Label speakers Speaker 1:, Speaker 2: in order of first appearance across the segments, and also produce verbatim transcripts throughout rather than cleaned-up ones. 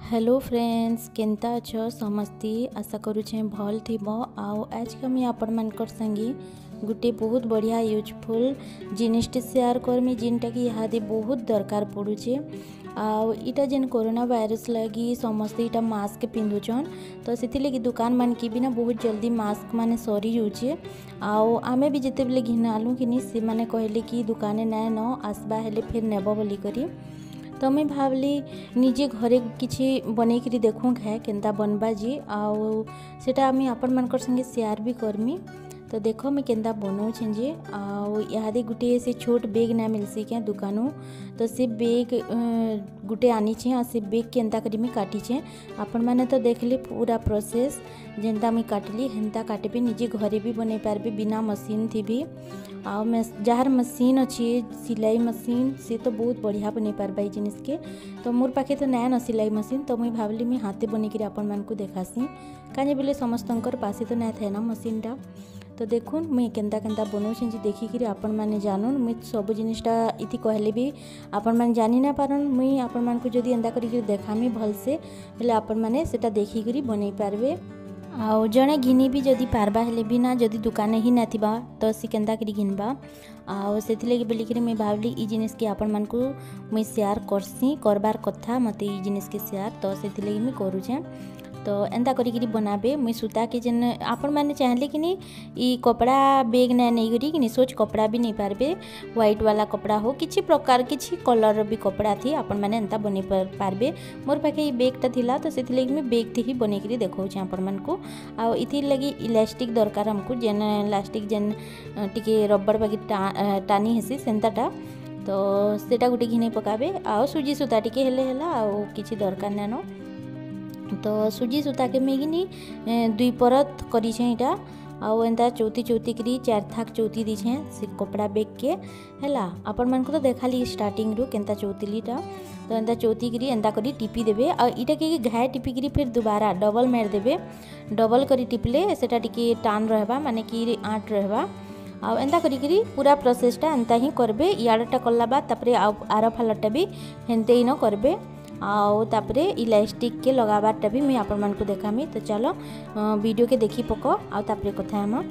Speaker 1: Hello friends केनता अच्छो समस्ती आशा करुचे भल थी आओ आज का मुझे आपण मानकर संगे गोटे बहुत बढ़िया यूजफुल जिनिसटे शेयर करमी जिनटा कि इहादे बहुत दरकार पड़ुचे आउ इटा जेन कोरोना वायरस लगी समस्ते इटा मास्क पिंधुचन तो से लगी दुकान मान की भी ना बहुत जल्दी मास्क माने सरी जाऊे आउ आमे भी जिते बेले घिनालु कि से माने कहले कि दुकाने ना न आसबा हेले फिर नेब बोली करी तो मैं भावली निजे घरे किसी बने करी देखूँ है केनता बनबा जी आउ सेटा मुझे आपण मानकर संगे शेयर भी करमी। तो देखो मैं केनता बनाऊे जे आउ इहादे गुटे से छोट बेग ना मिलसी क्या दुकानों तो से बेग गुटे आनी आ से बेग केनता करी मैं काटी आपण मैंने तो देखली पूरा प्रोसेस जेनता मुई काटली हेन्ता काटे निजे घरे भी बने पारबे बिना मशीन थी भी आउ जार मशीन अच्छी सिलाई मशीन से तो बहुत बढ़िया बने पारबा ये जिनिस के तो मोर पाखे तो नया न सिलाई मशीन तो मुई भावली मुई हाथे बने कर आपण मान को देखासी कहीं बोले समस्तंकर पासे तो नया थे ना मशीनटा तो देखुन मुई केनता केनता बनाऊँ देखिकी आपण मैंने जानून मुई सब जिनिसटा इति कहले भी आपण मैंने जानी ना पारन मुई आपण मान को जदि एंता करी देखामी भल से बोले आपण मैंने सेटा देखिकी बनै पारबे आउ जड़े घिनी भी जदि पारबा हेले भी ना जदि दुकान ही ना थिबा तो सी केनता करी घिनबा आउ से बोलिकी मुई भावली ई जिनिस के आपण मान को मुई शेयर करसी करबार कथा मते ई जिनिस के शेयर तो से मुई करूछे तो एंता करी बनाबे मुई सूता के जेन आपण मैंने चाहले कि नहीं ई कपड़ा बेग ना नहीं करी कि नहीं सोच कपड़ा भी नहीं पारबे व्हाइट वाला कपड़ा हो किसी प्रकार किसी कलर भी कपड़ा थी आपण मैंने एंता बने पारबे मोर पाखे ई बेगटा थिला तो से मैं बेग थी ही बने करी देखौछे आपण मान को आ इथि लगी इलास्टिक दरकार हमको जेन इलास्टिक जेन टिके रबर बाकी टा, टानी हेसी सेंताटा तो सेटा गुटे घिने पकाबे आ सुजी सूता टिके हेले हेला आ किछि दरकार नानो तो सुजी सूता के मेगिनी दुई परत करी इटा आउ एंता चौथी चौथी करी चार थाक चौथी दीछे से कपड़ा बेग के हैला आपण मान को तो देखाली स्टार्टिंग रु केनता चौथीलीटा तो एंता चौथी करी एंता करी टिपी देबे आ इटा के घाय टिपी करी फिर दोबारा डबल मार देबे डबल करी टिपले सेटा टिके टान रहबा माने कि आठ रहबा आ एंता करी करी पूरा प्रोसेसटा एंता ही करबे याडटा कला बाद तापरे आर फालटा भी हेनते ही न करबे आउ तापरे इलास्टिक के लगाबारटा भी मैं आपण मान को देखामी तो चलो वीडियो के देखी पको आउ तापरे कथा हम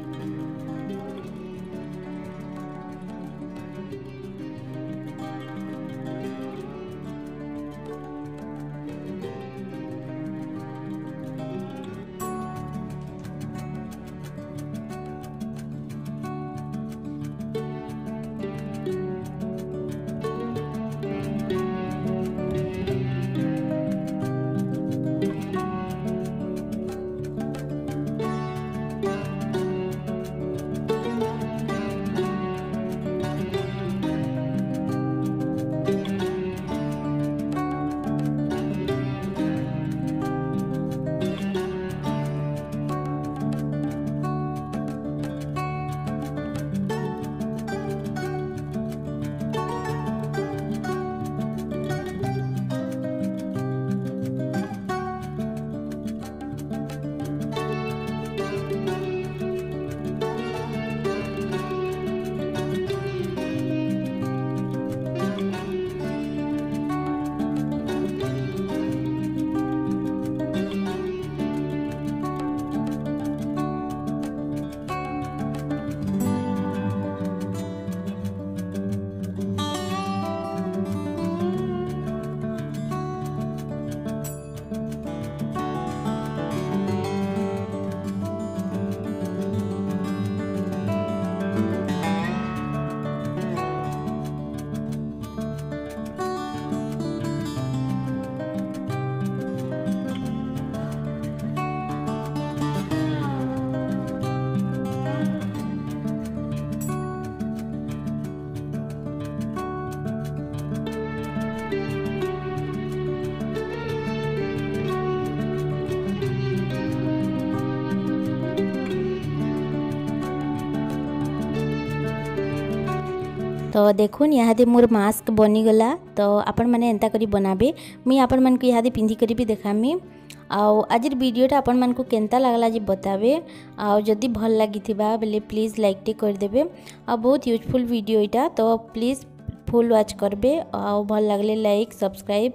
Speaker 1: तो देखुन यहाँ मोर मास्क बनीगला तो आपण मैंने एंता करी बनाबे मुई आपण मन को यहाँ पिंधि करी भी देखामी आउ आज वीडियोटा आपण मन को केनता लागला जी बताबे आउ जदि भल लगी बेले प्लीज़ लाइक टे कर देबे आ बहुत यूजफुल वीडियो इटा तो प्लीज़ फुल वॉच करबे आउ भल लगले लाइक सब्सक्राइब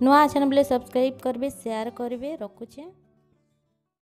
Speaker 1: नुआ अछन बोले सब्सक्राइब करबे शेयर करबे रखुचे।